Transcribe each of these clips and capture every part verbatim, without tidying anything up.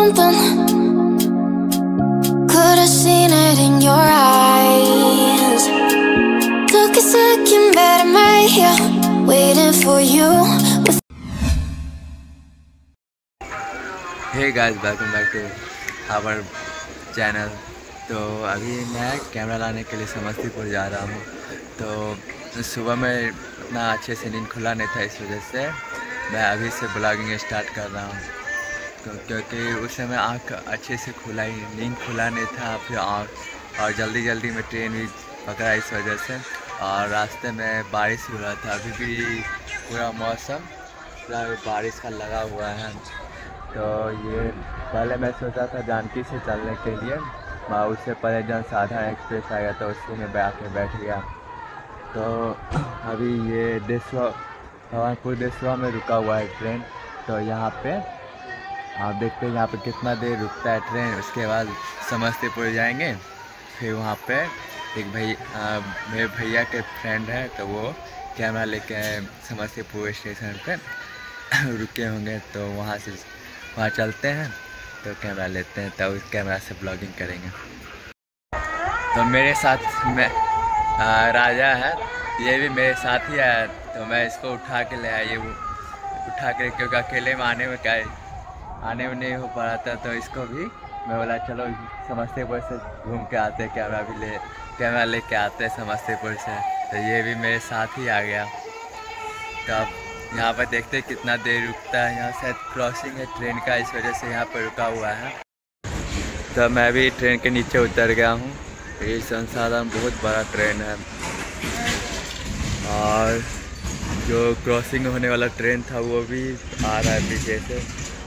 something. Could have seen it in your eyes. Took a second, but I'm right here waiting for you. Hey guys, welcome back to our channel. तो अभी मैं camera लाने के लिए समस्तीपुर जा रहा हूँ। तो सुबह में इतना अच्छे से नींद खुला नहीं था, इस वजह से मैं अभी से ब्लॉगिंग स्टार्ट कर रहा हूँ। तो क्योंकि उस समय आँख अच्छे से खुला ही नींद खुला नहीं था, फिर और, और जल्दी जल्दी में ट्रेन भी पकड़ा इस वजह से। और रास्ते में बारिश हो रहा था, अभी भी पूरा मौसम पूरा बारिश का लगा हुआ है। तो ये पहले मैं सोचा था जानकी से चलने के लिए, उससे पहले जन साधारण एक्सप्रेस आ गया तो उसी में बैठ के बैठ गया। तो अभी ये देशवा भवानपुर देशवा में रुका हुआ है ट्रेन। तो यहाँ पे आप देखते हैं यहाँ पे कितना देर रुकता है ट्रेन। उसके बाद समस्तीपुर जाएंगे, फिर वहाँ पे एक भाई मेरे भैया के फ्रेंड है, तो वो कैमरा लेके समस्तीपुर स्टेशन पे रुके होंगे। तो वहाँ से वहाँ चलते हैं, तो कैमरा लेते हैं, तब उस कैमरा से ब्लॉगिंग करेंगे। तो मेरे साथ में आ, राजा है, ये भी मेरे साथ ही है। तो मैं इसको उठा के ले आया, ये उठा के, क्योंकि अकेले में आने में क्या आने में नहीं हो पा रहा था। तो इसको भी मैं बोला चलो समस्तीपुर से घूम के आते हैं, कैमरा भी ले कैमरा लेके आते हैं समस्तीपुर से। तो ये भी मेरे साथ ही आ गया। तो अब यहाँ पर देखते हैं कितना देर रुकता है। यहाँ शायद क्रॉसिंग है ट्रेन का, इस वजह से यहाँ पर रुका हुआ है। तो मैं भी ट्रेन के नीचे उतर गया हूँ। ये संसाधन बहुत बड़ा ट्रेन है, और जो क्रॉसिंग होने वाला ट्रेन था वो भी आ रहा है पीछे से।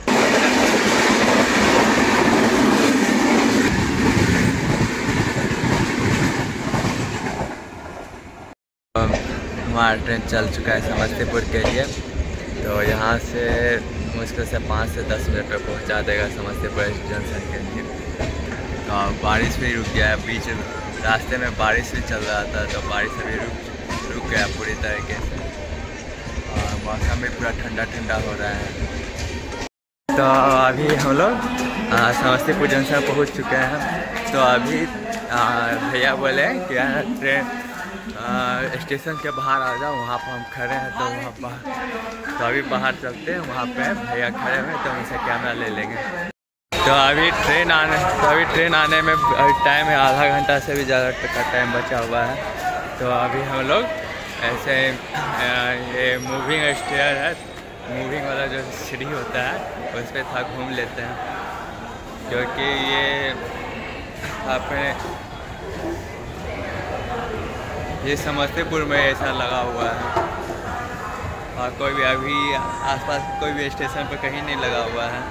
हमारा ट्रेन चल चुका है समस्तीपुर के लिए। तो यहाँ से मुश्किल से पाँच से दस मिनट में पहुँचा देगा समस्तीपुर जंक्शन के लिए। तो बारिश भी रुक गया है, बीच रास्ते में बारिश भी चल रहा था, तो बारिश अभी रुक रुक गया पूरी तरीके से, और मौसम भी पूरा ठंडा ठंडा हो रहा है। तो अभी हम लोग समस्तीपुर जंक्शन पहुँच चुके हैं। तो अभी भैया बोले कि ट्रेन स्टेशन के बाहर आ जाओ, वहाँ पर हम खड़े हैं। तो वहाँ बाहर तो अभी बाहर चलते हैं, वहाँ पे भैया खड़े हुए, तो उनसे कैमरा ले लेंगे। तो अभी ट्रेन आने तो अभी ट्रेन आने में टाइम है, आधा घंटा से भी ज़्यादा का टाइम बचा हुआ है। तो अभी हम लोग ऐसे ये मूविंग स्टेयर है, मूविंग वाला जो सीढ़ी होता है उस पर था घूम लेते हैं, क्योंकि ये अपने ये समस्तीपुर में ऐसा लगा हुआ है, और कोई भी अभी आसपास कोई भी स्टेशन पर कहीं नहीं लगा हुआ है।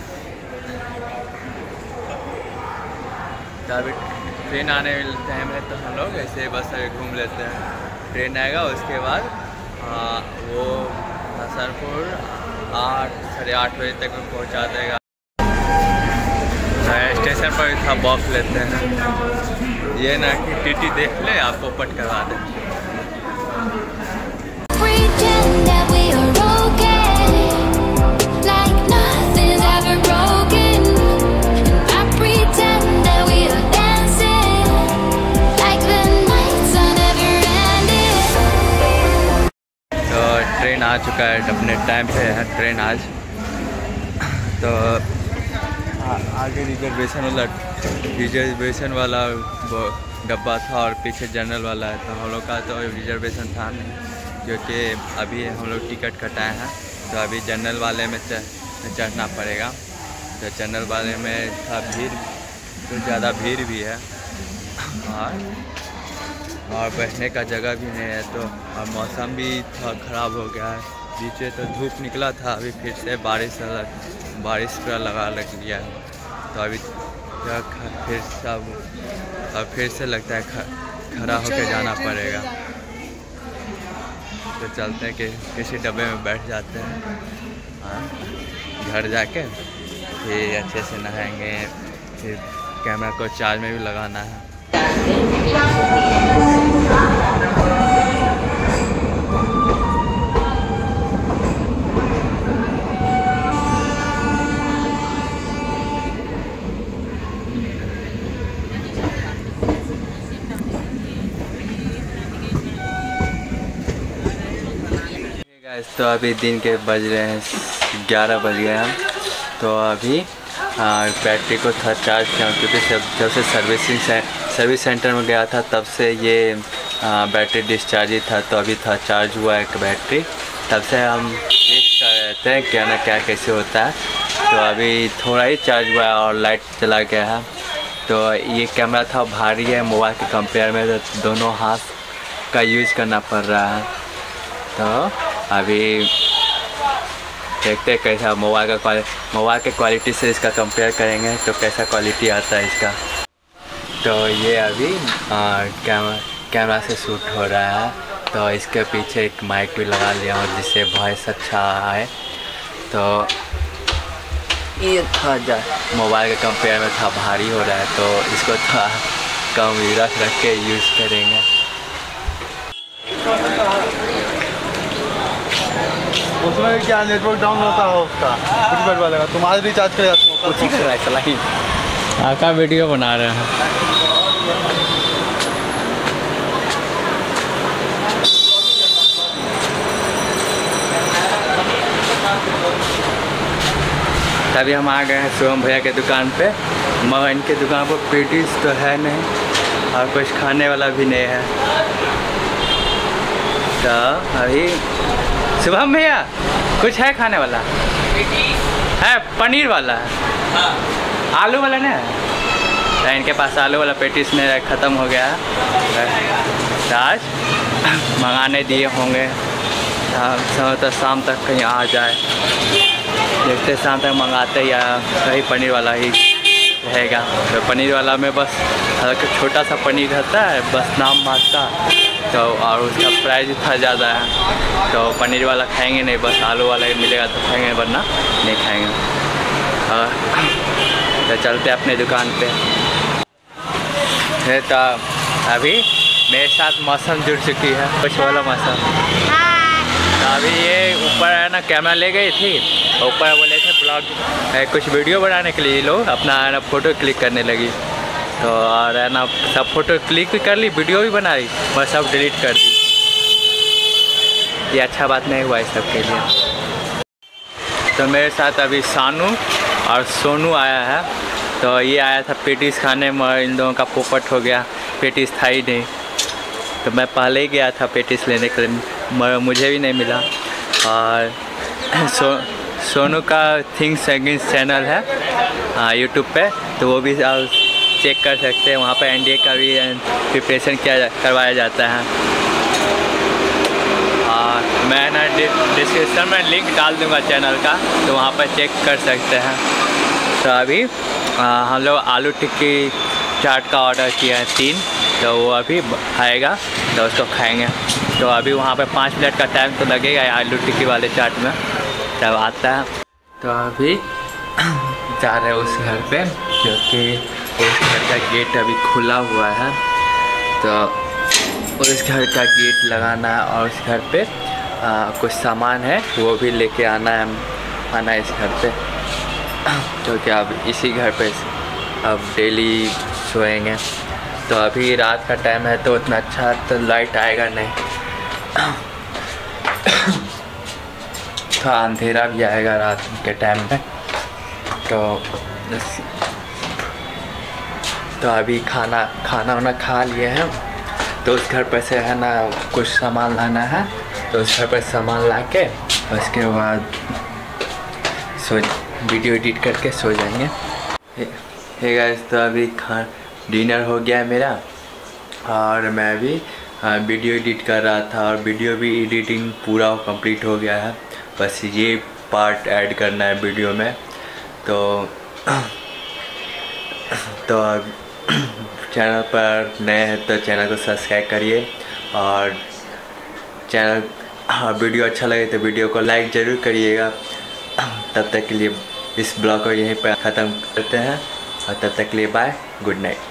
तो अभी ट्रेन आने वाला टाइम है, तो हम लोग ऐसे बस घूम लेते हैं। ट्रेन आएगा उसके बाद आ, वो हसनपुर आठ साढ़े आठ बजे तक में पहुंचा देगा। स्टेशन पर था बॉक्स लेते हैं, ये ना कि टीटी देख ले आपको पट करवा दे। तो ट्रेन आ चुका है, अपने टाइम पे है ट्रेन आज। तो आगे रिजर्वेशन वाला रिजर्वेशन वाला वो डब्बा था, और पीछे जनरल वाला है। तो हम लोग का तो रिजर्वेशन था नहीं, क्योंकि अभी हम लोग टिकट कटाए हैं। तो अभी जनरल वाले में चढ़ना पड़ेगा। तो जनरल वाले में था भीड़, तो ज़्यादा भीड़ भी है, और और बैठने का जगह भी नहीं है। तो और मौसम भी थोड़ा ख़राब हो गया है, बीच में तो धूप निकला था, अभी फिर से बारिश बारिश पूरा लगा लग गया है। तो अभी फिर सब अब फिर से लगता है खड़ा होकर जाना पड़ेगा। तो चलते हैं कि किसी डब्बे में बैठ जाते हैं, घर जाके फिर अच्छे से नहाएंगे, फिर कैमरा को चार्ज में भी लगाना है। गाइस तो अभी दिन के बज रहे हैं ग्यारह बज गए हैं। तो अभी बैटरी को था चार्ज किया, क्योंकि जब से सर्विसिंग से सर्विस सेंटर में गया था तब से ये बैटरी डिस्चार्ज ही था। तो अभी था चार्ज हुआ एक बैटरी, तब से हम टेस्ट कर रहे थे क्या ना क्या कैसे होता है। तो अभी थोड़ा ही चार्ज हुआ है और लाइट चला गया है। तो ये कैमरा था भारी है मोबाइल के कंपेयर में, तो दोनों हाथ का यूज़ करना पड़ रहा है। तो अभी देखते हैं कैसा मोबाइल का क्वालिटी मोबाइल के क्वालिटी से इसका कंपेयर करेंगे तो कैसा क्वालिटी आता है इसका। तो ये अभी कैमरा कैमरा से शूट हो रहा है। तो इसके पीछे एक माइक भी लगा लिया हूँ जिससे वॉइस अच्छा आए। तो ये था जा मोबाइल के कंपेयर में था भारी हो रहा है, तो इसको थोड़ा कम रख रख के यूज़ करेंगे। उसमें क्या नेटवर्क डाउन होता है उसका कुछ बैठ वाले का, तुम्हारे रिचार्ज करेगा कुछ ही कर रहा है सलाही आका वीडियो बना रहे हैं। तभी हम आ गए हैं शिवम भैया के दुकान पे, मगर इनके दुकान पर पेटीज तो है नहीं और कुछ खाने वाला भी नहीं है। तो अभी शुभम भैया कुछ है खाने वाला है? पनीर वाला है, आलू वाला नहीं है? तो इनके पास आलू वाला पेटीस नहीं ख़त्म हो गया है, आज मंगाने दिए होंगे। तो शाम तक कहीं आ जाए, देखते शाम तक मंगाते या कहीं पनीर वाला ही रहेगा। तो पनीर वाला में बस छोटा सा पनीर रहता है, बस नाम मारता। तो और उसका प्राइस इतना ज़्यादा है, तो पनीर वाला खाएंगे नहीं, बस आलू वाला ही मिलेगा तो खाएंगे, वरना नहीं खाएंगे। तो चलते अपने दुकान पे। तो अभी मेरे साथ मौसम जुड़ चुकी है, कुछ वाला मौसम। तो अभी ये ऊपर है ना कैमरा ले गई थी, ऊपर बोले थे ब्लॉग कुछ वीडियो बनाने के लिए लोग अपना है ना फ़ोटो क्लिक करने लगी। तो और है ना सब फ़ोटो क्लिक भी कर ली, वीडियो भी बना ली, बस सब डिलीट कर दी। ये अच्छा बात नहीं हुआ इस सब के लिए। तो मेरे साथ अभी सानू और सोनू आया है। तो ये आया था पेटीज खाने में, इन दोनों का पोपट हो गया, पेटीज था ही नहीं। तो मैं पहले ही गया था पेटीज लेने के लिए, मगर मुझे भी नहीं मिला। और सो सोनू का थिंग्स अगेंस्ट चैनल है यूट्यूब पे, तो वो भी आप चेक कर सकते हैं। वहाँ पे एनडीए का भी प्रिपरेशन किया जा, करवाया जाता है। और मैं ना डिस्क्रिप्शन में लिंक डाल दूँगा चैनल का, तो वहाँ पर चेक कर सकते हैं। तो अभी आ, हम लोग आलू टिक्की चाट का ऑर्डर किया है तीन, तो वो अभी आएगा तो उसको खाएंगे। तो अभी वहाँ पे पाँच मिनट का टाइम तो लगेगा आलू टिक्की वाले चाट में, तब आता है। तो अभी जा रहे हैं उस घर पे, क्योंकि उस घर का गेट अभी खुला हुआ है। तो उस घर का गेट लगाना है और उस घर पे आ, कुछ सामान है वो भी लेके आना है आना है इस घर पे, क्योंकि अब इसी घर पे अब डेली सोएंगे। तो अभी रात का टाइम है तो उतना अच्छा तो लाइट आएगा नहीं, थोड़ा अंधेरा भी आएगा रात के टाइम पे। तो तो अभी खाना खाना वाना खा लिए हैं। तो उस घर पर से है ना कुछ सामान लाना है, तो उस घर पर सामान ला के उसके बाद सो वीडियो एडिट करके सो जाएंगे। हे गाइस, तो अभी खा डिनर हो गया मेरा और मैं भी वीडियो एडिट कर रहा था और वीडियो भी एडिटिंग पूरा कंप्लीट हो गया है। बस ये पार्ट ऐड करना है वीडियो में। तो तो चैनल पर नए हैं तो चैनल को सब्सक्राइब करिए और चैनल वीडियो अच्छा लगे तो वीडियो को लाइक ज़रूर करिएगा। तब तक के लिए इस ब्लॉग को यहीं पर ख़त्म करते हैं और तब तक के लिए बाय, गुड नाइट।